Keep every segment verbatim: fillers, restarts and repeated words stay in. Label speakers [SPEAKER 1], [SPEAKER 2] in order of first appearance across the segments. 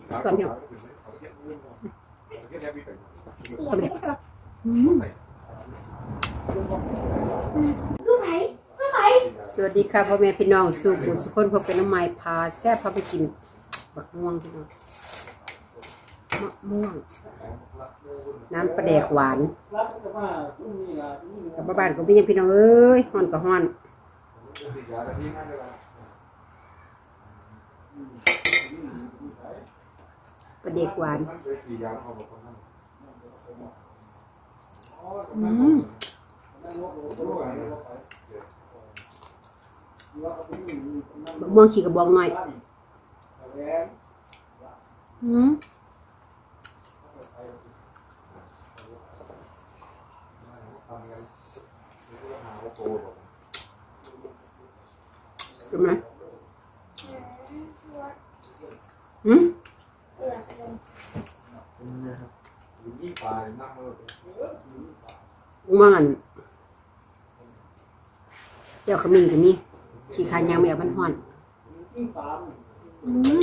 [SPEAKER 1] ก่อนพี่น้องตัวเด็กสวัสดีค่ะพ่อแม่พี่น้องสู่ผู้สุขคนพบเป็นน้ำไม้พาแซ่บพาไปกินบักม่วงพี่น้องมะม่วงน้ำปลาแดกหวานกับบ้านของพี่ยังพี่น้องเอ้ยฮ้อนกับฮ้อนปลาแดกหวานอืมบักม่วงฉีกกระบอกหน่อยอืมใช่ไหมอืมว่างันเจ้าขมิ้นกับนี่ขี้คานยางแมวมันห่อนอืม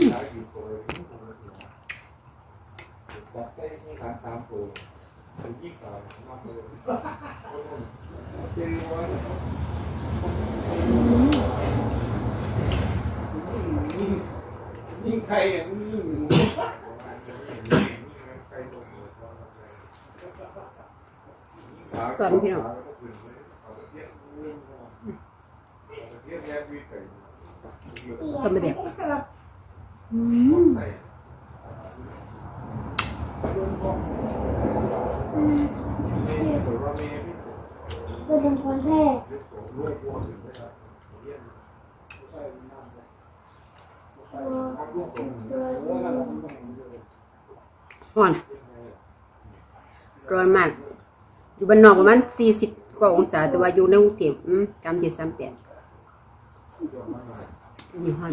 [SPEAKER 2] ยิ่งใครอ่ะยิ่ง
[SPEAKER 1] ก่อนพี่น้องต้นมะเด็กอืม
[SPEAKER 3] เป็นคนแท้
[SPEAKER 1] ห่อนร้อนมากอยู่บ้านนอกประมาณสี่สิบกว่าองศาแต่ว่าอยู่ในกรุงเทพอืมกำเจ็ดสามแปดนี่ห่อน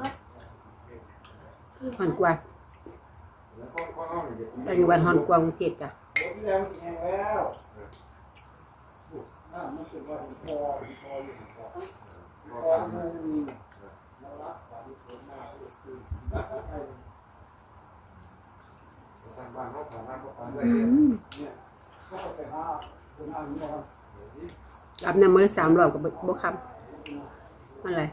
[SPEAKER 1] ห่อนกว่าแต่อยู่บ้านห่อนกว่ากรุงเทพจ้ะอาบน้ำมื้อสามรอบกับบ่คำอะไร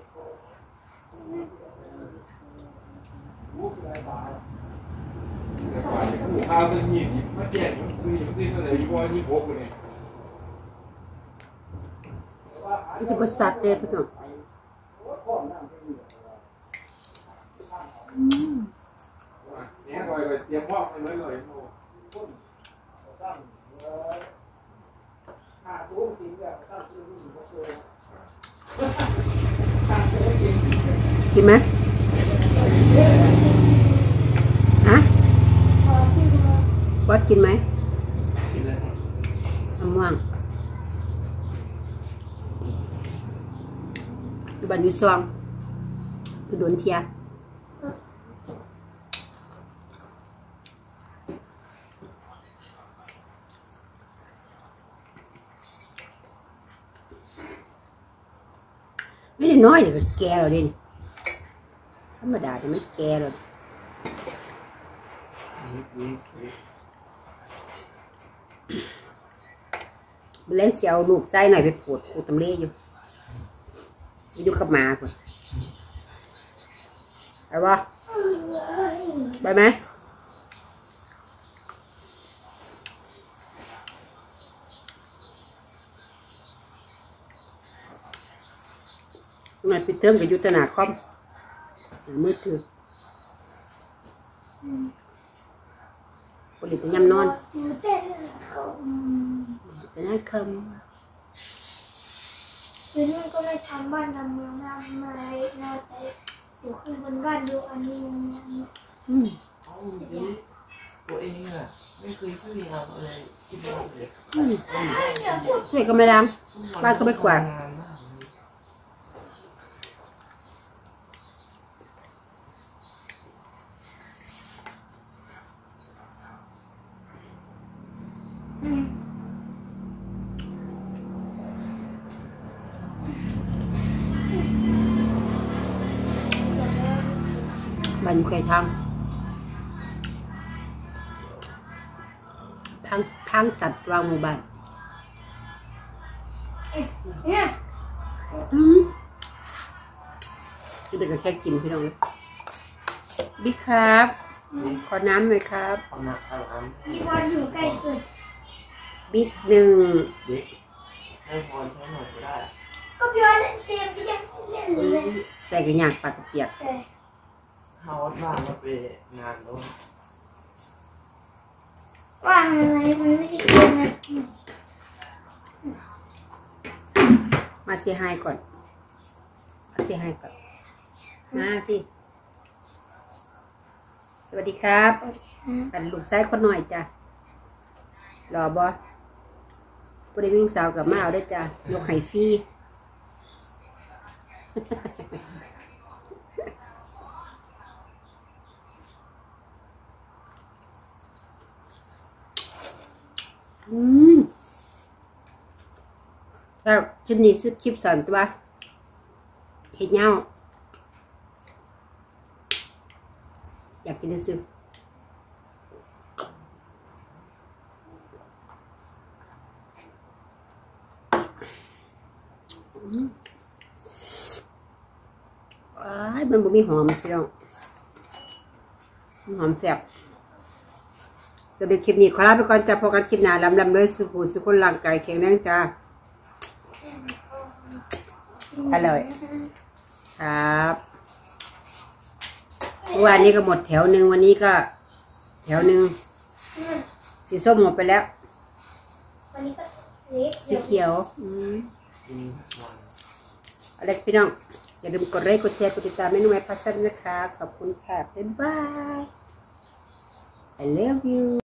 [SPEAKER 2] ข้าวเป็นยี่สิบมาแจกมันคือยี่สิบเท่าไหร่ยี่สิบยี่สิบหกเลย
[SPEAKER 1] นี่จะบสัตว์เลยพี่น้อง
[SPEAKER 2] เนี่ยลอยไปเตรียมพอกไปเลยเลย
[SPEAKER 1] กินไหมฮะวัดกินไหมทำว่างอยู่บ้านอยู่ซองคือโดนเทียไม่ได้น้อยเลยก็แก่แล้วดิธรรมดาแต่ไม่แก่แล้วเล่นเสียวลูกไส้หน่อยไปปวดกูตำเล่อยู่อยู่กับหมาคนไปวะไปไหมมันปิดเทอมกับยุทธนาคอมมือถือผลิตยำนอนแต่น่าคำ
[SPEAKER 3] คืนนี้ก็เลยทำบ้านทำเมืองทำอะไรเราแต่อยู่ขึ้นบนบ้านดูอันนี้อย่างนี้
[SPEAKER 1] อืม
[SPEAKER 4] ตัวเองอ่ะไม่เคยพยายามอะไรที่บ้านเลย
[SPEAKER 1] ช่วยก็ไม่ดังบ้านก็ไม่กวาดบ้านอยู่ใกล้ทางางทางตัดวางหมู่บ้าน
[SPEAKER 3] เนี่ย
[SPEAKER 1] อืมจะเป็นกระแค่กินพี่น้องเลยบิ๊กครับ ขอน้ำหน่อยครับ
[SPEAKER 4] เอาน้ำเอาน้
[SPEAKER 3] มีบอลอยู่ใกล้สุด
[SPEAKER 1] บิ๊กหนึ่ง
[SPEAKER 4] ำเด็กให้พรใช้หน่อยก็ได้
[SPEAKER 3] ก็พี่ว่าเล่นเกมที่ยังเล่นเลย
[SPEAKER 1] ใส่กระยางปลากระเปียก
[SPEAKER 3] แต่
[SPEAKER 4] เขาวัดบ้านมาไปงานแล้ว
[SPEAKER 3] ว่างอะไรมันไม่ใช่เกมนะ
[SPEAKER 1] มาเสียหายก่อนมาเสียหายก่อนมาสิสวัสดีครับกันลูกชายคนหน่อยจ้ะรอบอผู้ใดมีลูกสาวกับมาเอาได้จ้ะยกไข่ฟรีอืมแล้วชิ้นนี้ซื้อคลิปสอนตัวเห็ดเงาอยากกินได้ซื้ออ้ายมันบ่มีหอมพี่น้องหอมแซ่บสำหรับคลิปนี้ขอลาไปก่อนจ้าพอกันคลิปหน้าลำลำเลยสุขสุขคนร่างกายแข็งแรงจ้าอร่อยครับเมื่อวานนี้ก็หมดแถวหนึ่งวันนี้ก็แถวหนึ่งสีส้มหมดไปแล้ว
[SPEAKER 3] วันนี้ก็เล็ก
[SPEAKER 1] สีเขียวอืม
[SPEAKER 4] กินวัน
[SPEAKER 1] อะไรพี่น้องอย่าลืมกดไลค์กดแชร์กดติดตามเมนูแม่พัสดุนะคะขอบคุณค่ะบ๊ายบาย I love you